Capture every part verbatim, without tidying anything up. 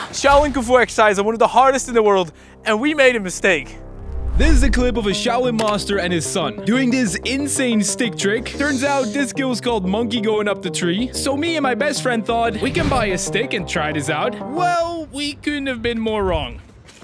Shaolin Kung Fu exercises are one of the hardest in the world, and we made a mistake. This is a clip of a Shaolin master and his son doing this insane stick trick. Turns out this skill is called monkey going up the tree. So me and my best friend thought we can buy a stick and try this out. Well, we couldn't have been more wrong.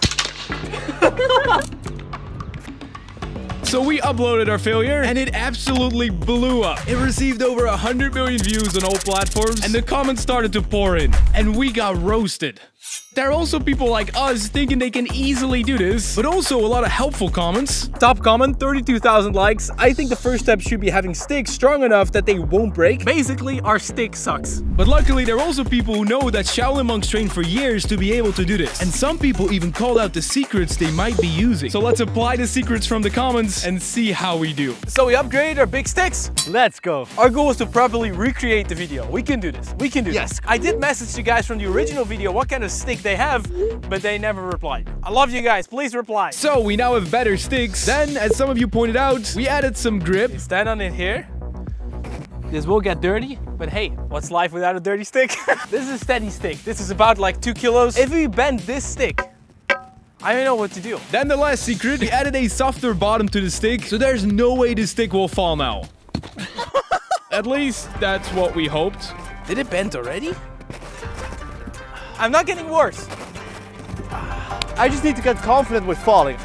So we uploaded our failure and it absolutely blew up. It received over one hundred million views on all platforms and the comments started to pour in and we got roasted. There are also people like us thinking they can easily do this, but also a lot of helpful comments. Top comment, thirty-two thousand likes. I think the first step should be having sticks strong enough that they won't break. Basically, our stick sucks. But luckily, there are also people who know that Shaolin monks train for years to be able to do this. And some people even called out the secrets they might be using. So let's apply the secrets from the comments and see how we do. So we upgraded our big sticks. Let's go. Our goal is to properly recreate the video. We can do this. We can do yes. this. I did message the guys from the original video what kind of stick they have, but they never replied. I love you guys. Please reply. So we now have better sticks. Then, as some of you pointed out, we added some grip. You stand on it here. This will get dirty, but hey, what's life without a dirty stick? This is a steady stick. This is about like two kilos. If we bend this stick, I don't know what to do. Then the last secret, we added a softer bottom to the stick, so there's no way the stick will fall now. At least, that's what we hoped. Did it bend already? I'm not getting worse. I just need to get confident with falling.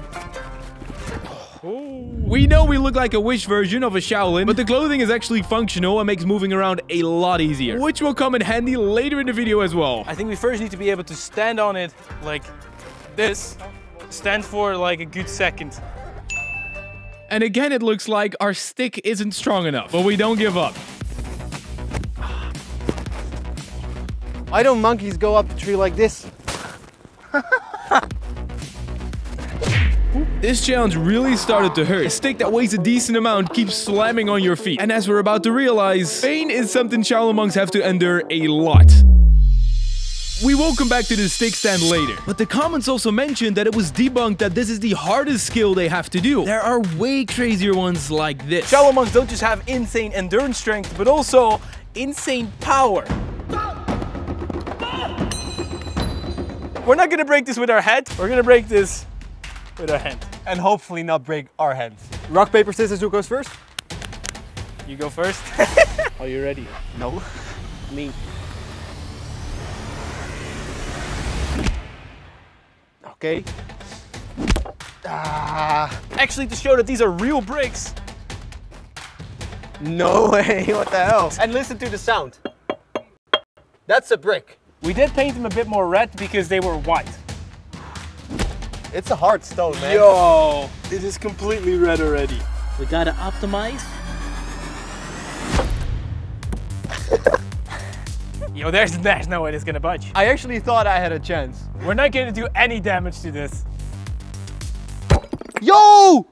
We know we look like a Wish version of a Shaolin, but the clothing is actually functional and makes moving around a lot easier, which will come in handy later in the video as well. I think we first need to be able to stand on it like this. Stand for like a good second. And again, it looks like our stick isn't strong enough, but we don't give up. Why don't monkeys go up the tree like this? This challenge really started to hurt. A stick that weighs a decent amount keeps slamming on your feet. And as we're about to realize, pain is something Shaolin monks have to endure a lot. We will come back to the stick stand later. But the comments also mentioned that it was debunked that this is the hardest skill they have to do. There are way crazier ones like this. Shaolin monks don't just have insane endurance strength, but also insane power. We're not gonna break this with our head. We're gonna break this with our hand. And hopefully not break our hands. Rock, paper, scissors, who goes first? You go first. Are you ready? No. Me. Okay. Ah. Actually, to show that these are real bricks. No way, what the hell? And listen to the sound. That's a brick. We did paint them a bit more red because they were white. It's a hard stone, man. Yo, it is completely red already. We gotta optimize. Yo, there's, there's no way it's gonna budge. I actually thought I had a chance. We're not gonna do any damage to this. Yo!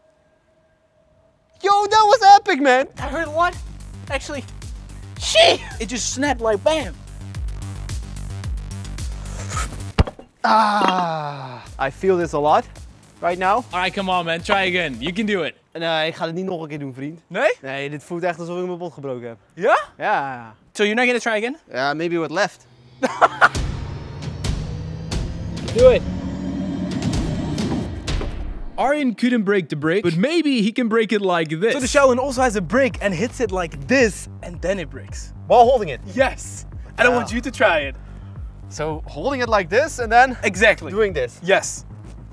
Yo, that was epic, man. That hurt a lot. Actually, shit! It just snapped like bam. Ah, I feel this a lot right now. Alright, come on man, try again. You can do it. Nee, ik ga het niet nog een keer doen, vriend. Nee? Nee, dit voelt echt alsof ik mijn bot gebroken heb. Ja? Ja. So you're not gonna try again? Ja, maybe with left. Do it. Arjen couldn't break the brick, but maybe he can break it like this. So the Shaolin also has a brick and hits it like this, and then it breaks. While holding it. Yes. And I want you to try it. So holding it like this and then Exactly. doing this. Yes.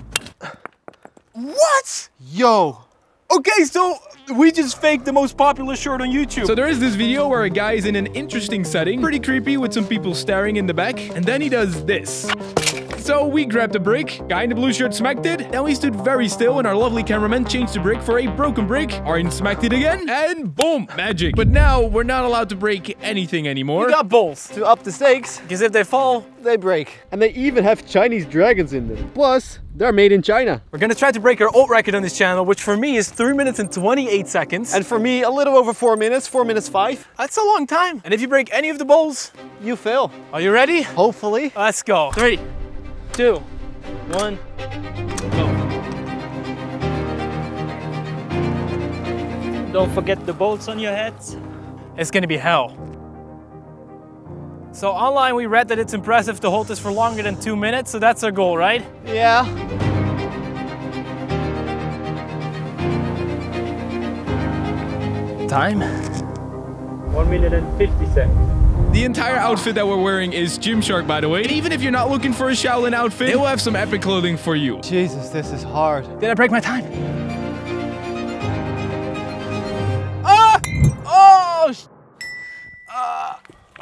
What? Yo. Okay, so we just faked the most popular short on YouTube. So there is this video where a guy is in an interesting setting, pretty creepy with some people staring in the back, and then he does this. So we grabbed a brick, guy in the blue shirt smacked it, then we stood very still and our lovely cameraman changed the brick for a broken brick. Arjen smacked it again, and boom, magic. But now we're not allowed to break anything anymore. You got balls. To up the stakes, Because if they fall, they break. And they even have Chinese dragons in them. Plus, they're made in China. we're gonna try to break our old record on this channel, which for me is three minutes and twenty-eight seconds. And for me, a little over four minutes, four minutes five. That's a long time. And if you break any of the balls, You fail. are you ready? Hopefully. Let's go. Three, two, one, go. Don't forget the bolts on your heads. It's gonna be hell. So online we read that it's impressive to hold this for longer than two minutes, so that's our goal, right? Yeah. Time? one minute and fifty seconds. The entire outfit that we're wearing is Gymshark, by the way. And even if you're not looking for a Shaolin outfit, they will have some epic clothing for you. Jesus, this is hard. Did I break my time? Ah! Oh! sh- Ah!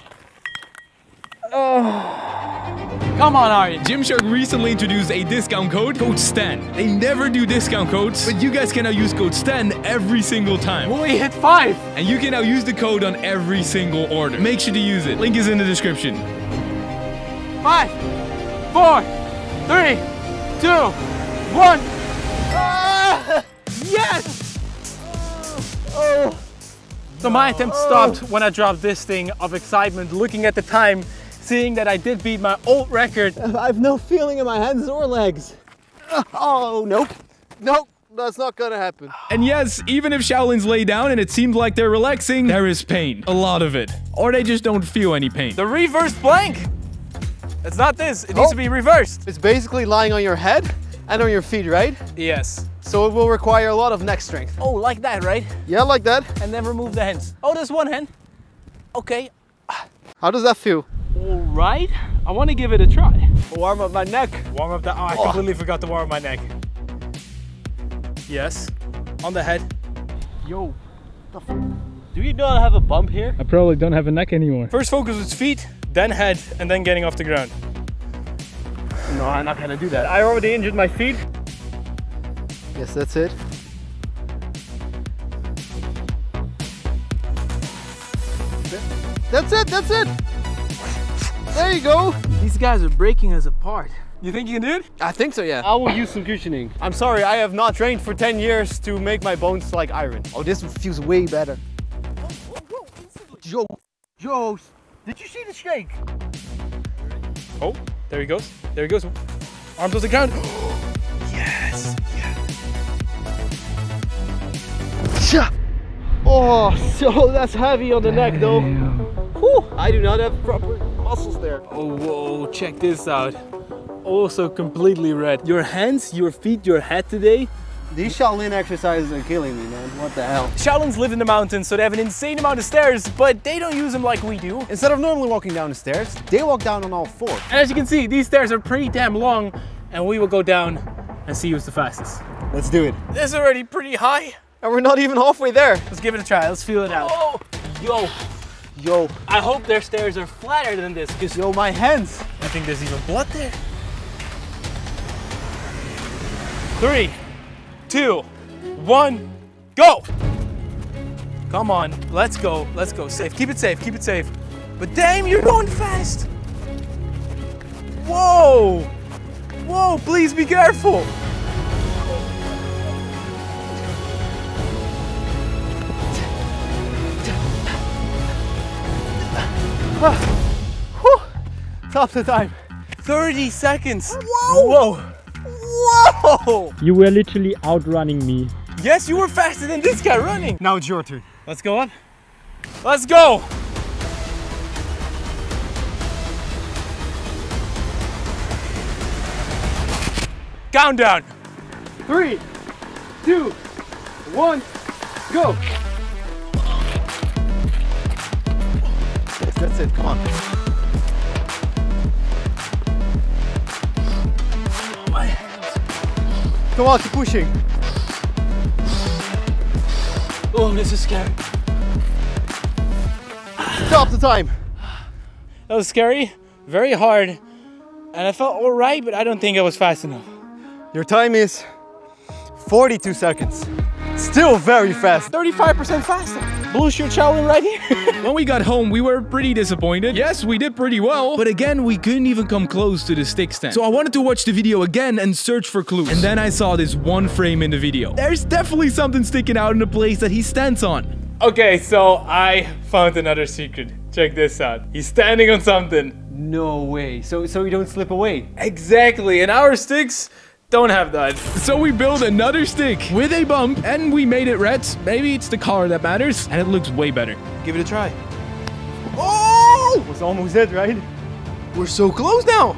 Oh! Come on, Arjen. Gymshark recently introduced a discount code, code STAN. They never do discount codes, but you guys can now use code STAN every single time. Will we hit five? And you can now use the code on every single order. Make sure to use it. Link is in the description. Five, four, three, two, one. Ah! Yes! Oh. So my attempt stopped when I dropped this thing of excitement, looking at the time, seeing that I did beat my old record. I have no feeling in my hands or legs. Oh, nope. Nope, that's not gonna happen. And yes, even if Shaolins lay down and it seems like they're relaxing, there is pain. A lot of it. Or they just don't feel any pain. The reverse plank. It's not this, it needs Oh. to be reversed. It's basically lying on your head and on your feet, right? Yes. So it will require a lot of neck strength. Oh, like that, right? Yeah, like that. And then remove the hands. Oh, there's one hand. Okay. How does that feel? All right. I want to give it a try. Warm up my neck. Warm up the. Oh, I Oh. completely forgot to warm up my neck. Yes. On the head. Yo, the f do you not have a bump here? I probably don't have a neck anymore. First focus was feet, then head, and then getting off the ground. No, I'm not gonna do that. I already injured my feet. Yes, that's it. That's it, that's it. There you go. These guys are breaking us apart. You think you can do it? I think so, yeah. I will use some cushioning. I'm sorry, I have not trained for ten years to make my bones like iron. Oh, this feels way better. Yo, yo, did you see the shake? Oh, there he goes. There he goes. Arms on the ground. Yes. Yeah. Oh, so that's heavy on the neck though. Whew, I do not have proper muscles there. Oh, whoa, check this out. Also completely red. Your hands, your feet, your head today. These Shaolin exercises are killing me, man. What the hell? Shaolins live in the mountains, so they have an insane amount of stairs, but they don't use them like we do. Instead of normally walking down the stairs, they walk down on all fours. And as you can see, these stairs are pretty damn long, and we will go down and see who's the fastest. Let's do it. This is already pretty high. And we're not even halfway there. Let's give it a try. Let's feel it out. Oh, yo, yo, I hope their stairs are flatter than this, because yo, my hands. I think there's even blood there. Three, two, one, go! Come on, let's go, let's go. Safe, keep it safe, keep it safe. But damn, you're going fast. Whoa! Whoa, please be careful. Whew. Top the time. thirty seconds. Whoa! Whoa! Whoa! You were literally outrunning me. Yes, you were faster than this guy running. Now it's your turn. Let's go up. Let's go! Countdown. Three, two, one, go. Yes, that's it, come on. My hands. Come on, keep pushing. Oh, this is scary. Stop the time. That was scary, very hard, and I felt all right, but I don't think I was fast enough. Your time is forty-two seconds. Still very fast. thirty-five percent faster. Blue shirt Shaolin right here. When we got home, we were pretty disappointed. Yes, we did pretty well, but again, we couldn't even come close to the stick stand. So I wanted to watch the video again and search for clues. And then I saw this one frame in the video. There's definitely something sticking out in the place that he stands on. Okay, so I found another secret. Check this out. He's standing on something. No way. So, so you don't slip away. Exactly, and our sticks don't have that. So we built another stick with a bump and we made it red. Maybe it's the color that matters and it looks way better. Give it a try. Oh! go! Was almost it, right? We're so close now.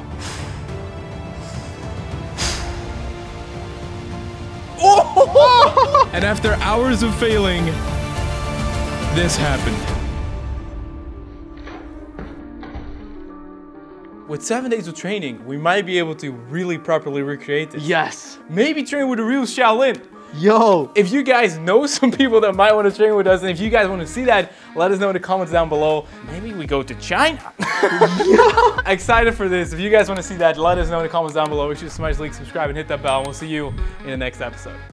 Oh! And after hours of failing, this happened. With seven days of training, we might be able to really properly recreate this. Yes. Maybe train with a real Shaolin. Yo. If you guys know some people that might want to train with us, and if you guys want to see that, let us know in the comments down below. Maybe we go to China. Yeah. Excited for this. If you guys want to see that, let us know in the comments down below. Make sure to smash the like, subscribe, and hit that bell. And we'll see you in the next episode.